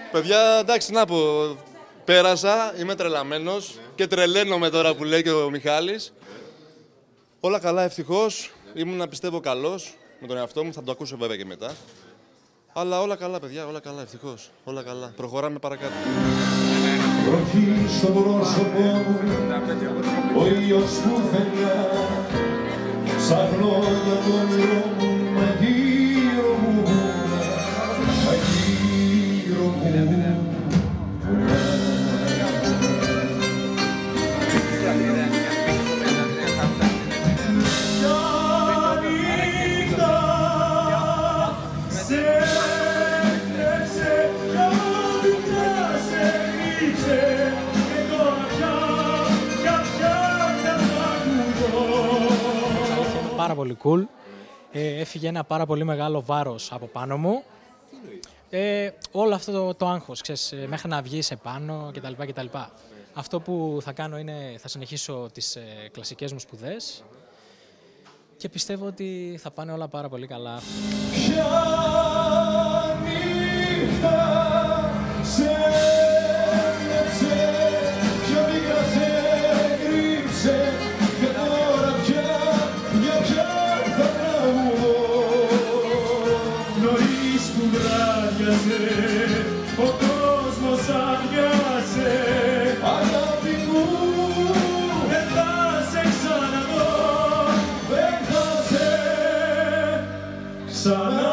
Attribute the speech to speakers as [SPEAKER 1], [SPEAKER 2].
[SPEAKER 1] Παιδιά, εντάξει, να πω. Πέρασα, είμαι τρελαμένος και τρελαίνομαι τώρα που λέει και ο Μιχάλης. Όλα καλά, ευτυχώς. Ήμουν, πιστεύω, καλός με τον εαυτό μου. Θα το ακούσω βέβαια και μετά. Αλλά όλα καλά, παιδιά, όλα καλά, ευτυχώς. Όλα καλά. Προχωράμε παρακάτω.
[SPEAKER 2] Βροχή στο πρόσωπό μου, ο ήλιος πουθενά. Ψάχνω για το όνειρό μου, μα γύρω μου βουνά. Μα γύρω μου βουνά.
[SPEAKER 3] Πάρα πολύ cool. Έφυγε ένα πάρα πολύ μεγάλο βάρος από πάνω μου. Όλο αυτό το άγχος, ξέρεις, μέχρι να βγεις επάνω κτλ. Αυτό που θα κάνω είναι, θα συνεχίσω τις κλασικές μου σπουδές και πιστεύω ότι θα πάνε όλα πάρα πολύ καλά.
[SPEAKER 2] Ο κόσμος αδειάσε, αγάπη μου, δεν θα σε ξαναδώ, δεν θα σε ξαναδώ.